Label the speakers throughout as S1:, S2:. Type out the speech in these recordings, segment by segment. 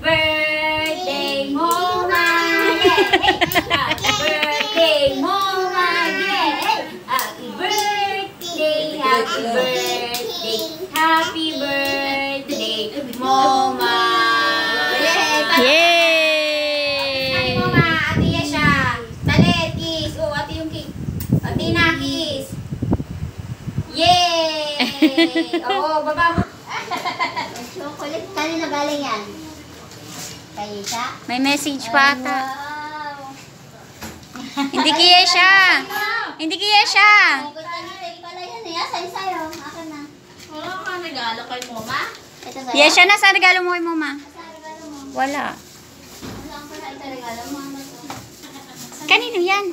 S1: birthday, Moma! Happy birthday, Moma! Happy birthday, happy birthday, happy birthday, Moma!
S2: Yay!
S1: Happy Moma! Ate Yesha! Dali, kiss! Oh, ate yung kiss! Ate na, kiss! Yay! Oo, baba mo!
S3: Chocolate. Kanina galing yan? Kayo siya?
S2: May message pa ata.
S3: Wow.
S2: Hindi kaya siya. Hindi kaya siya.
S3: Chocolate pala yan eh. Asan sa'yo? Akin na.
S1: Wala ka regalo kay Moma?
S3: Ito sa'yo?
S2: Yes, siya na. Saan regalo mo kay mama?
S3: Saan regalo mo?
S2: Wala.
S3: Wala ang pala ito regalo mo. Ano to?
S2: Kanino yan?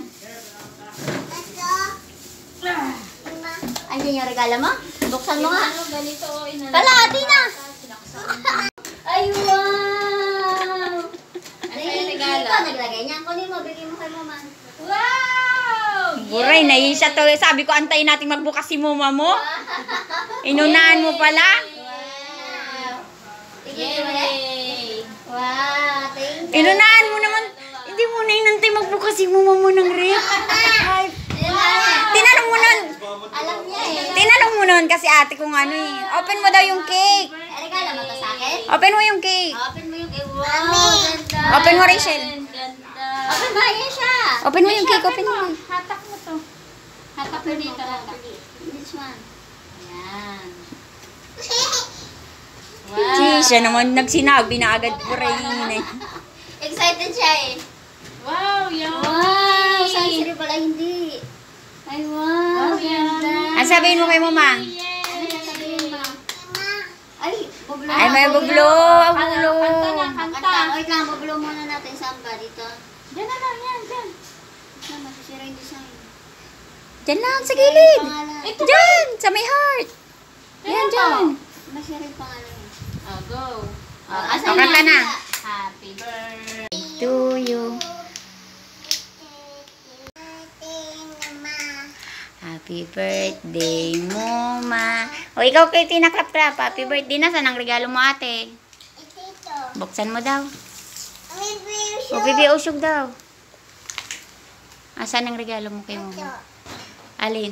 S3: Andiyan yung regalo mo? Buksan mo nga.
S1: Ganito,
S3: Kalahati na! Ay, wow!
S1: Ano yung regalo?
S3: Ikaw naglagay niya. Kunin mo, bigay mo kay mama.
S1: Wow!
S2: Buray, nahiya to. Sabi ko, antayin natin magbukas si mama mo. Inunahan mo pala.
S3: Wow! Tigil mo
S1: Yay!
S3: Wow, thank you.
S2: Inunahan mo naman. Hindi mo na inantay magbukas si mama mo ng rep. Ay, tinanong mo nun.
S3: Alam niya eh.
S2: Tinanong mo nun kasi ate kung ano eh. Open mo daw yung cake.
S3: Regalo mo to sa akin?
S2: Open mo yung cake.
S3: Open mo yung cake. Wow, ganda.
S2: Open mo, Rachel.
S1: Ganda.
S3: Open ba? Yan siya.
S2: Open mo yung cake. Open mo.
S1: Hatak mo to. Hatak mo dito. Hatak.
S3: This one. Ayan.
S2: Gee, siya naman nagsinabi na agad po rin eh.
S3: Excited siya eh.
S1: Wow! Yummy!
S3: Wow! Sansiri pala hindi. Ay, wow. Ganda.
S2: Ano sabihin mo kay mama?
S3: Ano sasabihin mo? Ay, bublo.
S2: Ay, may bublo. Bublo.
S1: Kanta na, kanta.
S3: Kanta. Wait lang, bublo muna natin. Saan ba? Dito.
S1: Diyan na lang, yan, dyan.
S3: Saan? Masisira yung design.
S2: Diyan lang, sa gilid.
S3: Pangalan.
S1: Ito
S2: Diyan, sa may heart. Yan, dyan.
S3: Masisira yung pangalan niya.
S1: Oh, go.
S2: O, kanta na.
S1: Happy birthday.
S2: To you. Happy birthday, Moma. O, ikaw kay Tina Krap Krap. Happy birthday na. Saan ang regalo mo, ate? Buksan mo daw. O, Bibi Usyog daw. Saan ang regalo mo kay Moma? Alin?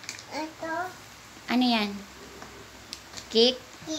S2: Ano yan? Cake?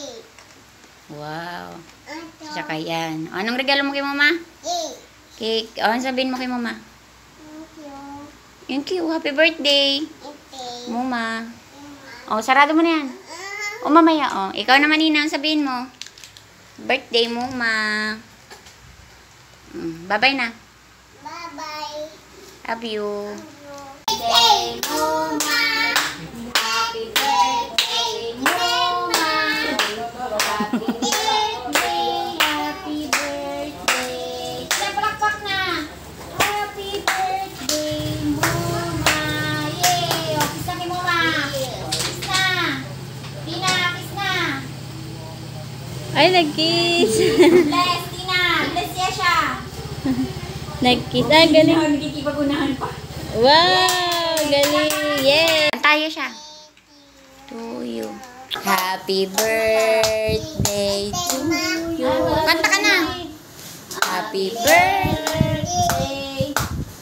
S2: Wow. Tsaka yan. O, anong regalo mo kay Mama? Cake. O, ano sabihin mo kay Mama? Thank you. Happy birthday. Mama. O, sarado mo na yan. O, mamaya. O, ikaw naman, Nina. Ang sabihin mo. Birthday, Mama. Bye-bye na.
S3: Bye-bye.
S2: Love you.
S3: Birthday, Mama. Happy birthday, Moma. Happy birthday, happy birthday.
S1: Yan, palakpak na.
S3: Happy birthday, Moma. Yay! O, kiss na kay Moma. Kiss na. Tina, kiss na.
S2: Ay, nag-kiss.
S3: Bless, Tina. Bless siya siya.
S2: Nag-kiss. Ay, galing.
S1: Nagkikipag-unahan pa.
S2: Wow! Galing. Yeah. Tayo siya. To you. Happy birthday to you. Kanta ka na. Happy birthday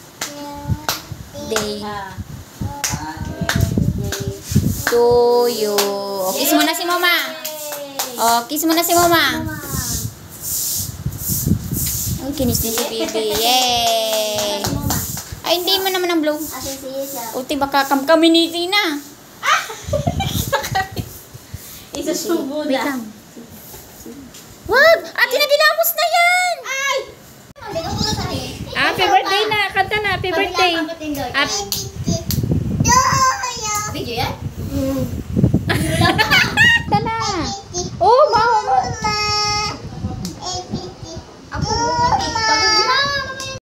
S2: to you. O, kiss mo na si mama. O, kiss mo na si mama. Ang kinis din si baby. Yay! Ay, hindi mo naman ang blow.
S3: Asan siya?
S2: O, tiba kami ni Tina.
S1: Isusubo
S2: Wait
S1: na.
S2: lang. Wag! Ate, nagilamos na yan!
S3: Ay! Hindi ka muna tayo.
S2: Happy birthday na! Kanta na, happy birthday!
S3: Video yan?
S2: Kanta na! Oh, mama!
S3: Ako,